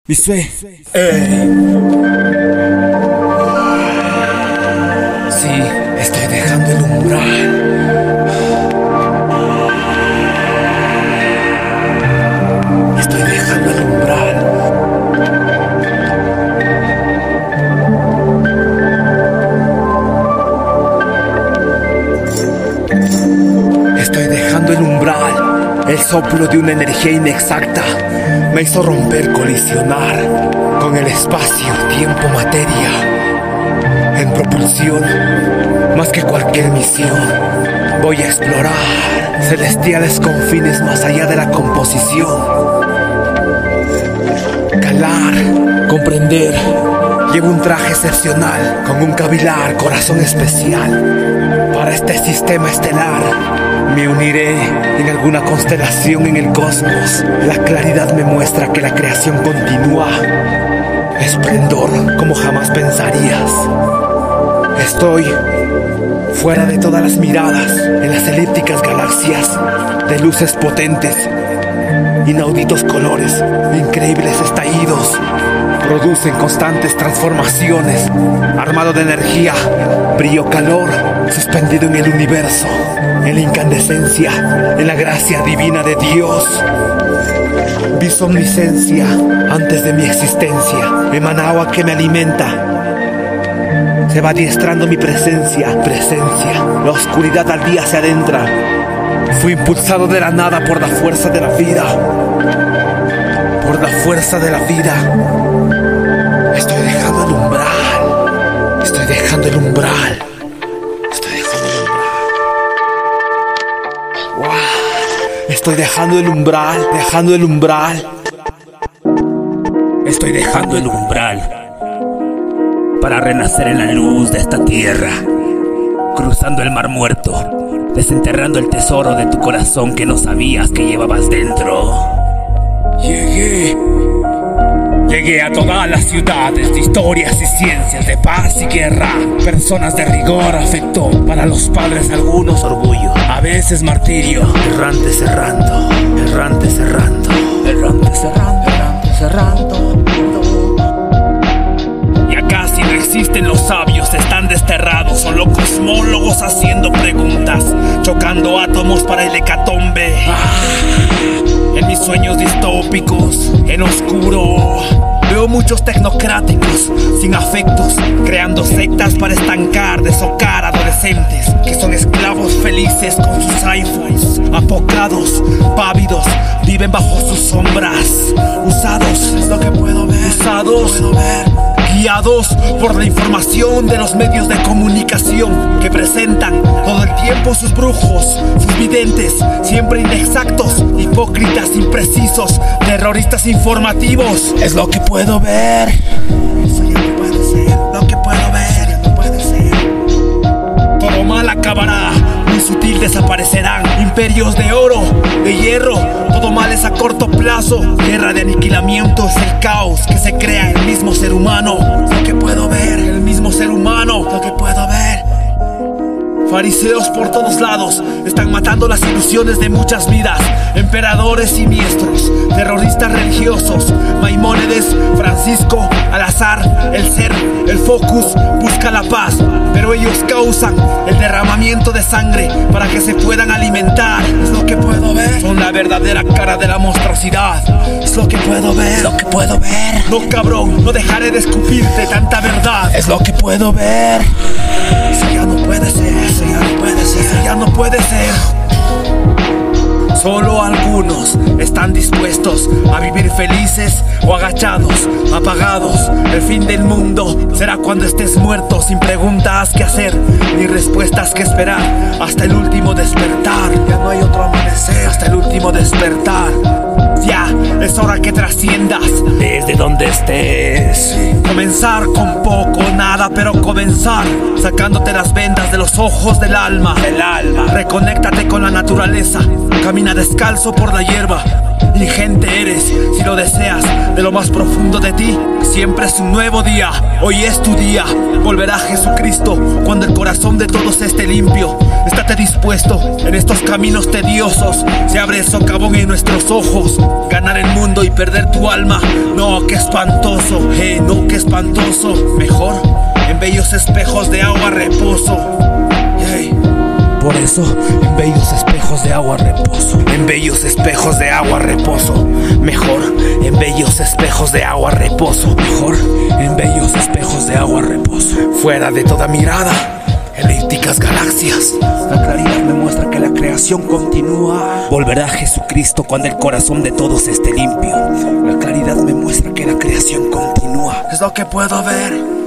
Bisue. Sí, estoy dejando el umbral. Estoy dejando el umbral. Estoy dejando el umbral. El soplo de una energía inexacta me hizo romper, colisionar con el espacio, tiempo, materia. En propulsión, más que cualquier misión, voy a explorar celestiales confines más allá de la composición. Calar, comprender. Llevo un traje excepcional, con un cavilar, corazón especial. Para este sistema estelar me uniré en alguna constelación en el cosmos. La claridad me muestra que la creación continúa. Esplendor como jamás pensarías. Estoy fuera de todas las miradas, en las elípticas galaxias de luces potentes, inauditos colores, increíbles estallidos. Producen constantes transformaciones, armado de energía, brillo, calor, suspendido en el universo, en la incandescencia, en la gracia divina de Dios. Vi su omnisciencia antes de mi existencia, emana agua que me alimenta. Se va adiestrando mi presencia, la oscuridad al día se adentra. Fui impulsado de la nada por la fuerza de la vida, por la fuerza de la vida. Estoy dejando el umbral, estoy dejando el umbral, estoy dejando el umbral. ¡Wow! Estoy dejando el umbral, dejando el umbral. Estoy dejando el umbral para renacer en la luz de esta tierra, cruzando el mar muerto, desenterrando el tesoro de tu corazón que no sabías que llevabas dentro. Llegué a todas las ciudades de historias y ciencias, de paz y guerra, personas de rigor, afecto, para los padres algunos orgullo, a veces martirio, errante cerrando, errante cerrando, errante cerrando, errante cerrando. Ya casi no existen los sabios, están desterrados, solo cosmólogos haciendo preguntas, chocando átomos para el hecatombe. En mis sueños distópicos, en oscuro, veo muchos tecnocráticos, sin afectos, creando sectas para estancar, deshocar adolescentes que son esclavos felices con sus iPhones, apocados, pávidos, viven bajo sus sombras, usados, es lo que puedo ver, usados, guiados por la información de los medios de comunicación que presentan todo el tiempo sus brujos, sus videntes, siempre inexactos, hipócritas, imprecisos, terroristas informativos. Es lo que puedo ver. Eso ya no puede ser. Lo que puedo ver ya no puede ser. Todo mal acabará, muy sutil desaparecerán. Imperios de oro, de hierro, todo mal es a corto plazo. Guerra de aniquilamiento es el caos que se crea el mismo ser humano. Lo que puedo ver, el mismo ser humano. Lo que puedo ver. Fariseos por todos lados están matando las ilusiones de muchas vidas. Emperadores siniestros, terroristas religiosos, Maimónides, Francisco, Al-Azhar, el ser, el focus, busca la paz, pero ellos causan el derramamiento de sangre para que se puedan alimentar. Es lo que puedo ver. Son la verdadera cara de la monstruosidad. Es lo que puedo ver. Es lo que puedo ver. No, cabrón, no dejaré de escupirte tanta verdad. Es lo que puedo ver. Eso ya no puede ser. Eso ya no puede ser. Eso ya no puede ser. Solo algunos están dispuestos a vivir felices o agachados, apagados. El fin del mundo será cuando estés muerto, sin preguntas que hacer ni respuestas que esperar, hasta el último despertar. Ya no hay otro amanecer, hasta el último despertar. Ya es hora que trasciendas desde donde estés. Comenzar con poco, nada, pero comenzar sacándote las vendas de los ojos del alma. Reconéctate con la naturaleza. Camina descalzo por la hierba. Ingente eres si lo deseas de lo más profundo de ti. Siempre es un nuevo día. Hoy es tu día. Volverá Jesucristo cuando el corazón de todos esté limpio. estate dispuesto. En estos caminos tediosos se abre el socavón en nuestros ojos. Ganar el mundo y perder tu alma, no, qué espantoso, no, qué espantoso. Mejor en bellos espejos de agua reposo. Por eso, en bellos espejos de agua reposo. En bellos espejos de agua reposo. Mejor, en bellos espejos de agua reposo. Mejor, en bellos espejos de agua reposo. Fuera de toda mirada, elípticas galaxias. La claridad me muestra que la creación continúa. Volverá Jesucristo cuando el corazón de todos esté limpio. La claridad me muestra que la creación continúa. Es lo que puedo ver.